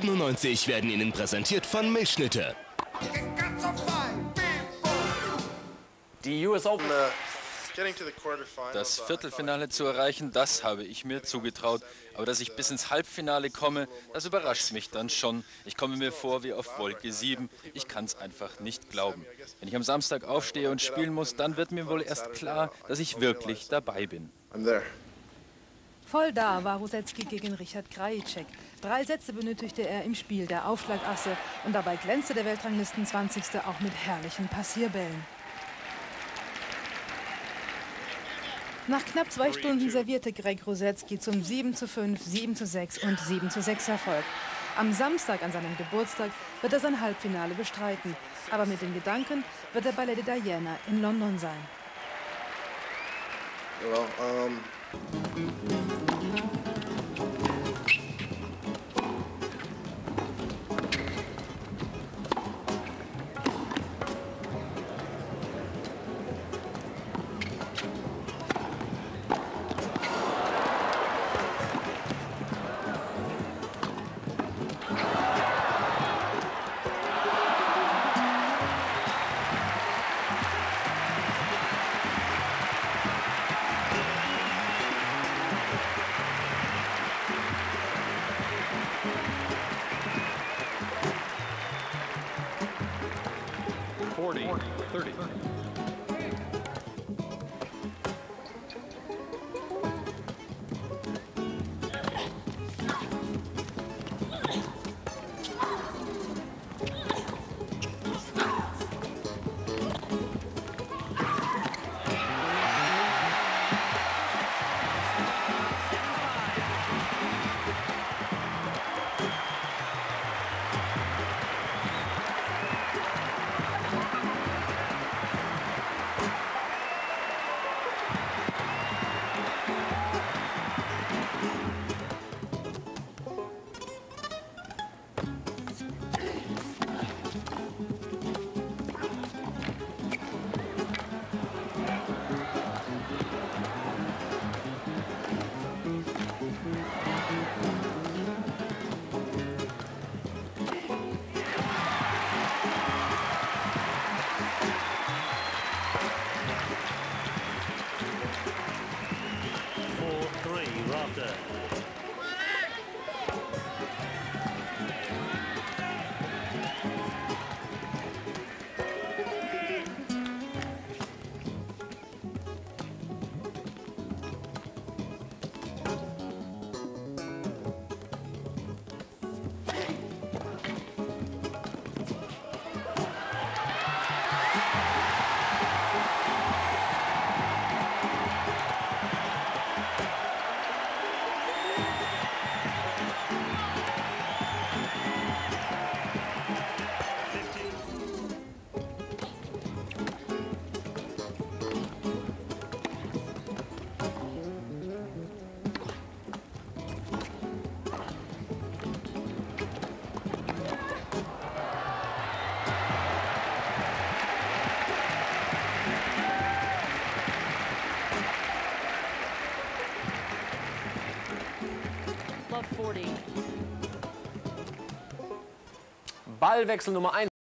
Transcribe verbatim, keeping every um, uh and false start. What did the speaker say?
siebenundneunzig werden Ihnen präsentiert von Milchschnitte. Die U S Open. Das Viertelfinale zu erreichen, das habe ich mir zugetraut. Aber dass ich bis ins Halbfinale komme, das überrascht mich dann schon. Ich komme mir vor wie auf Wolke sieben. Ich kann es einfach nicht glauben. Wenn ich am Samstag aufstehe und spielen muss, dann wird mir wohl erst klar, dass ich wirklich dabei bin. Voll da war Rusedski gegen Richard Krajicek. Drei Sätze benötigte er im Spiel der Aufschlagasse. Und dabei glänzte der Weltranglisten zwanzigste auch mit herrlichen Passierbällen. Nach knapp zwei Stunden servierte Greg Rusedski zum sieben zu fünf, sieben zu sechs und sieben zu sechs Erfolg. Am Samstag an seinem Geburtstag wird er sein Halbfinale bestreiten. Aber mit den Gedanken wird er bei Lady Diana in London sein. Well, um forty, thirty. four three, Rafter. Ballwechsel Nummer eins.